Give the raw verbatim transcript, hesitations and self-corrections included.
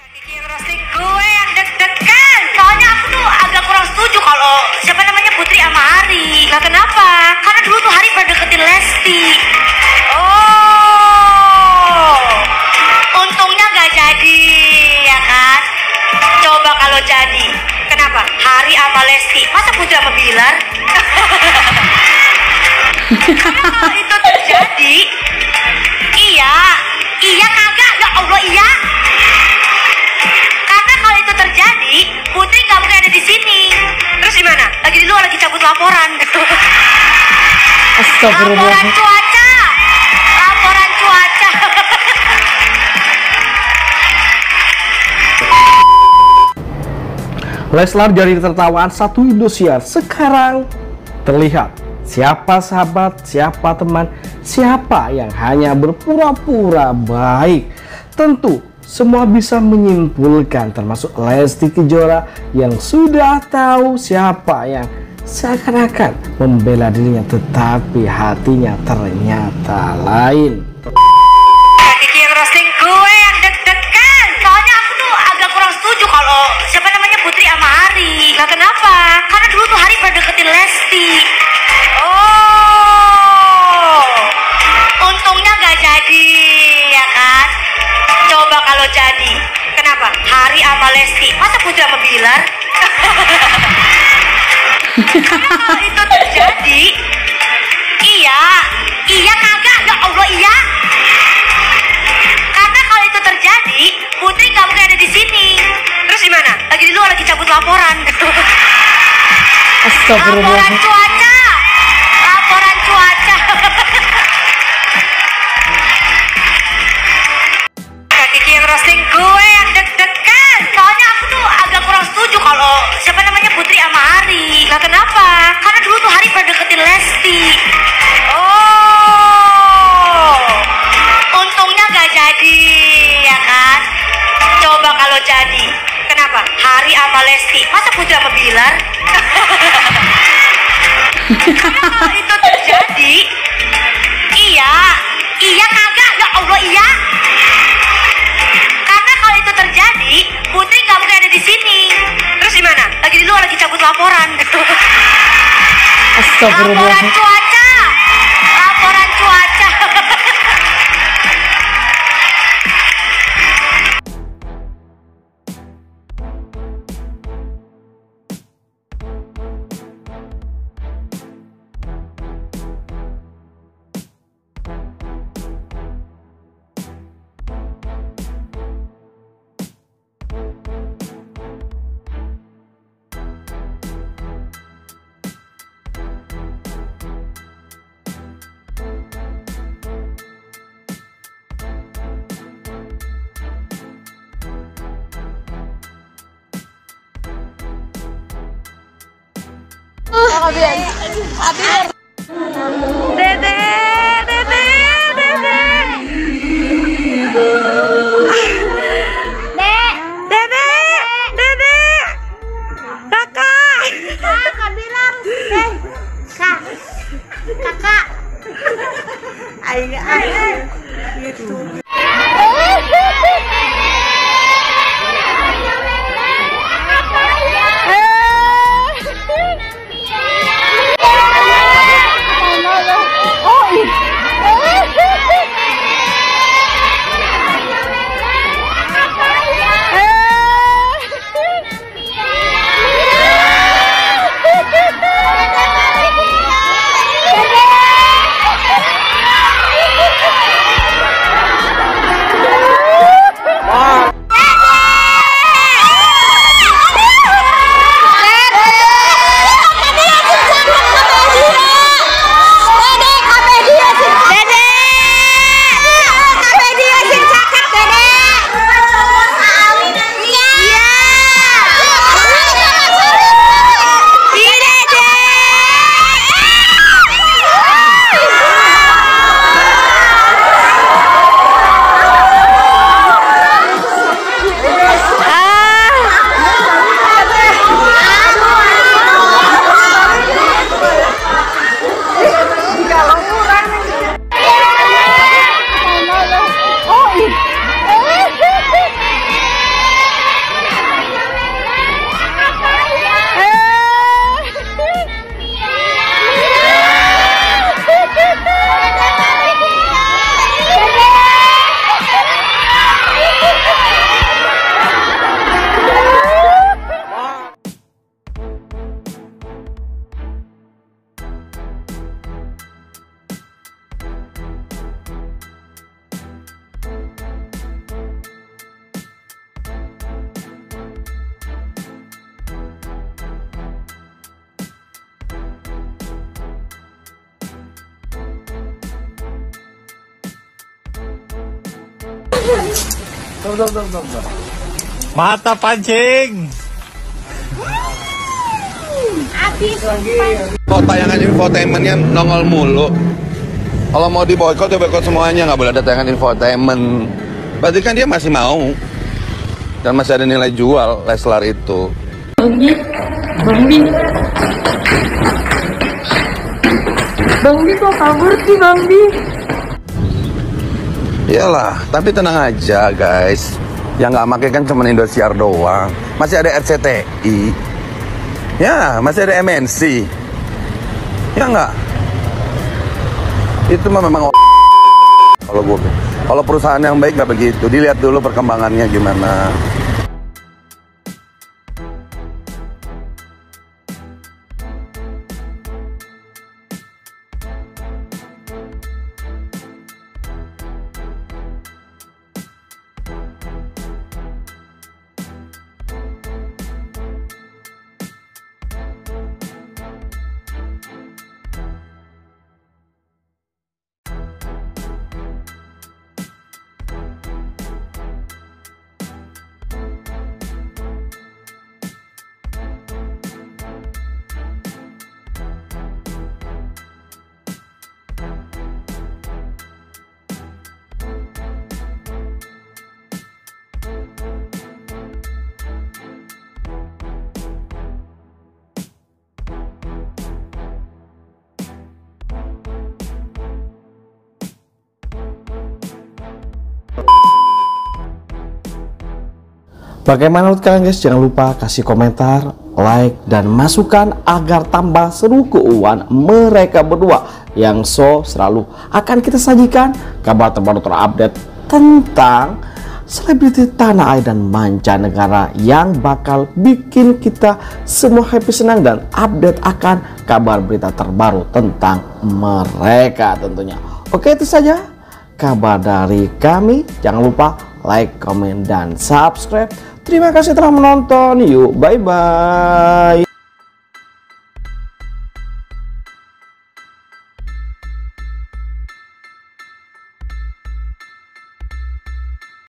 Kiki yang roasting gue yang deg-degan. Soalnya aku tuh agak kurang setuju kalau siapa namanya Putri sama Hari. Lah kenapa? Karena dulu tuh Hari pada deketin Lesti. Oh, untungnya gak jadi, ya kan? Coba kalau jadi, kenapa? Hari sama Lesti, masa Putri sama Bilar? Kalau itu terjadi, iya, iya kagak, ya Allah iya. Karena kalau itu terjadi, Putri nggak mungkin ada di sini. Terus gimana? Lagi di luar, lagi cabut laporan. Laporan cuaca, laporan cuaca. Leslar jadi tertawaan satu Indosiar. Sekarang terlihat siapa sahabat, siapa teman, siapa yang hanya berpura-pura baik. Tentu semua bisa menyimpulkan, termasuk Lesti Kejora yang sudah tahu siapa yang seakan-akan membela dirinya, tetapi hatinya ternyata lain. Kiki yang roasting gue yang deg-degan. Soalnya aku tuh agak kurang setuju kalau siapa namanya Putri sama Hari. Lah kenapa? Karena dulu tuh Hari pada deketin Lesti. Oh, untungnya gak jadi, ya kan? Coba kalau jadi, kenapa? Hari sama Lesti, masa Putri sama Bilar? Kalau itu terjadi, iya, iya kagak, ya Allah iya. Karena kalau itu terjadi, Putri nggak mungkin ada di sini. Terus gimana? Lagi di luar, lagi cabut laporan. Laporan cuaca, laporan cuaca. Kiki yang roasting gue yang deg-degan. Soalnya aku tuh agak kurang setuju kalau siapa namanya Putri sama Hari. Lah kenapa? Karena dulu tuh Hari pada deketin Lesti. Oh, untungnya gak jadi, ya kan? Coba kalau jadi, kenapa? Hari sama Lesti, masa Putri sama Bilar? Kalau itu terjadi, iya, iya kagak, ya Allah iya. Karena kalau itu terjadi, Putri nggak mungkin ada di sini. Terus gimana? Lagi di luar, lagi cabut laporan. Laporan cuaca, laporan cuaca. Dede, dede, dede. Dek, dede, dede. Kakak. Kakak bilang, eh, kak, kakak. Ayo, ayo. Gitu. No, no. Bentar, bentar, bentar, bentar. Mata pancing. Habis. Kok tayangan infotainmentnya nongol mulu. Kalau mau di boykot ya boykot semuanya, nggak boleh ada tayangan infotainment. Berarti kan dia masih mau dan masih ada nilai jual Leslar itu. Bang Bi, Bang Bi, Bang Bi kok kabur sih Bang Bi? Iyalah, tapi tenang aja guys. Yang nggak make kan cuma Indosiar doang. Masih ada R C T I. Ya, masih ada M N C. Ya nggak? Itu mah memang kalau gue, kalau perusahaan yang baik nggak begitu. Dilihat dulu perkembangannya gimana. Bagaimana menurut kalian guys? Jangan lupa kasih komentar, like, dan masukan agar tambah seru keuangan mereka berdua yang so selalu akan kita sajikan kabar terbaru terupdate tentang selebriti tanah air dan mancanegara yang bakal bikin kita semua happy, senang, dan update akan kabar berita terbaru tentang mereka tentunya. Oke, itu saja kabar dari kami. Jangan lupa like, komen, dan subscribe. Terima kasih telah menonton. Yuk, bye-bye.